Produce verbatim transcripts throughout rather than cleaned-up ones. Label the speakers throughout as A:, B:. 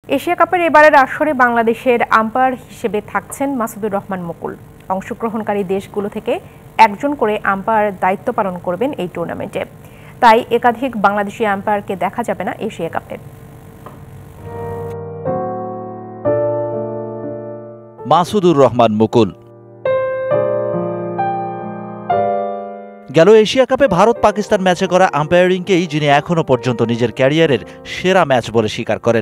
A: Asia কাপের এবারের আসরে বাংলাদেশের আম্পায়ার হিসেবে থাকছেন মাসুদুর রহমান মুকুল। অংশগ্রহণকারী দেশগুলো থেকে একজন করে আম্পায়ার দায়িত্ব পালন করবেন এই টুর্নামেন্টে। তাই একাধিক বাংলাদেশি আম্পায়ারকে দেখা যাবে না এশিয়া কাপে।
B: মাসুদুর রহমান মুকুল গেল এশিয়া কাপে ভারত পাকিস্তান ম্যাচে করা আম্পায়ারিংকেই যিনি এখনো পর্যন্ত নিজের ক্যারিয়ারের সেরা ম্যাচ বলে স্বীকার করেন।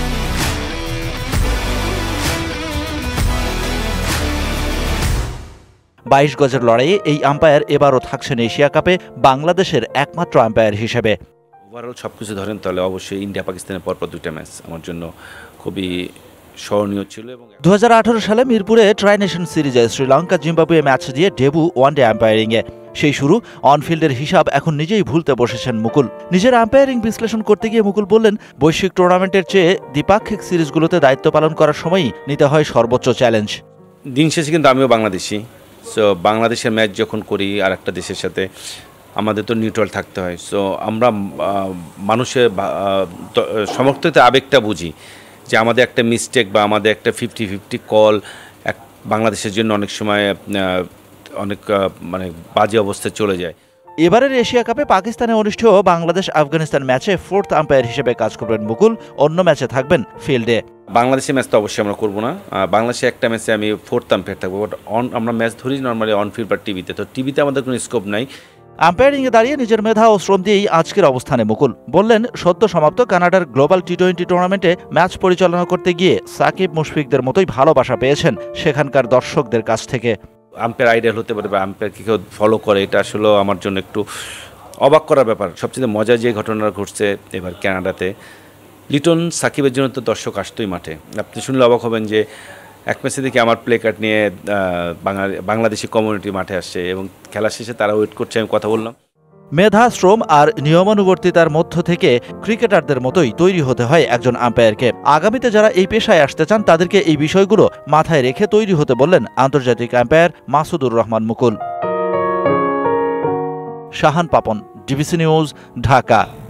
B: বাইশ গজের লড়াইয়ে এই আম্পায়ার এবারও থাকছেন এশিয়া কাপে বাংলাদেশের একমাত্র আম্পায়ার হিসেবে।
C: ওভারঅল সবকিছু ধরেন তাহলে অবশ্যই ইন্ডিয়া পাকিস্তানের পরপর দুইটা ম্যাচ আমার জন্য খুবই স্মরণীয় ছিল। এবং
B: দু হাজার আঠারো সালে মিরপুরে ট্রাই নেশন সিরিজে শ্রীলঙ্কা জিম্বাবুয়ে ম্যাচ দিয়ে ডেবু ওয়ানডে আম্পায়ারিংয়ে। সেই শুরু অনফিল্ডের হিসাব এখন নিজেই ভুলতে বসেছেন মুকুল। নিজের আম্পায়ারিং বিশ্লেষণ করতে গিয়ে মুকুল বললেন, বৈশ্বিক টুর্নামেন্টের চেয়ে দ্বিপাক্ষিক সিরিজগুলোতে দায়িত্ব পালন করার সময়ই নিতে হয় সর্বোচ্চ চ্যালেঞ্জ।
C: দিন শেষে কিন্তু আমিও বাংলাদেশি, সো বাংলাদেশের ম্যাচ যখন করি আর একটা দেশের সাথে আমাদের তো নিউট্রাল থাকতে হয়। সো আমরা মানুষের সমর্থিত আবেগটা বুঝি যে আমাদের একটা মিস্টেক বা আমাদের একটা ফিফটি ফিফটি কল এক বাংলাদেশের জন্য অনেক সময় অনেক মানে বাজে অবস্থায় চলে যায়।
B: এবারের এশিয়া কাপে পাকিস্তানে অনুষ্ঠেয় বাংলাদেশ আফগানিস্তান ম্যাচে ফোর্থ আম্পায়ার হিসেবে কাজ করবেন মুকুল। অন্য ম্যাচে থাকবেন ফিল্ডে।
C: বাংলাদেশের ম্যাচ তো অবশ্যই আমরা করবো না। বাংলাদেশে একটা ম্যাচে আমি ফোর্থ আম্পায়ার থাকবো, বাট অন আমরা ম্যাচ ধরি নর্মালি অন ফিল্ড বা টিভিতে। তো টিভিতে আমাদের কোনো স্কোপ নাই।
B: আম্পায়ারিংয়ে দাঁড়িয়ে নিজের মেধা ও শ্রম দিয়েই আজকের অবস্থানে মুকুল। বললেন, সদ্য সমাপ্ত কানাডার গ্লোবাল টি টোয়েন্টি টুর্নামেন্টে ম্যাচ পরিচালনা করতে গিয়ে সাকিব মুশফিকদের মতোই ভালোবাসা পেয়েছেন সেখানকার দর্শকদের কাছ থেকে।
C: আম্পায়ার আইডিয়াল হতে পারে বা আম্পায়ার কি কেউ ফলো করে, এটা আসলে আমার জন্য একটু অবাক করার ব্যাপার। সবচেয়ে মজার যে ঘটনা ঘটছে এবার কানাডাতে, লিটন সাকিবের জন্য তো দর্শক আসতোই মাঠে। আপনি শুনলে অবাক হবেন যে এক ম্যাচে দেখি আমার প্লে কার্ড নিয়ে বাংলাদেশি কমিউনিটি মাঠে আসছে এবং খেলা শেষে তারা ওয়েট করছে, আমি কথা বললাম।
B: মেধা, শ্রম আর নিয়মানুবর্তিতার মধ্য থেকে ক্রিকেটারদের মতোই তৈরি হতে হয় একজন আম্পায়ারকে। আগামীতে যারা এই পেশায় আসতে চান তাদেরকে এই বিষয়গুলো মাথায় রেখে তৈরি হতে বললেন আন্তর্জাতিক umpire Masudur Rahman Mukul. Shahan Papon, DBC news, Dhaka.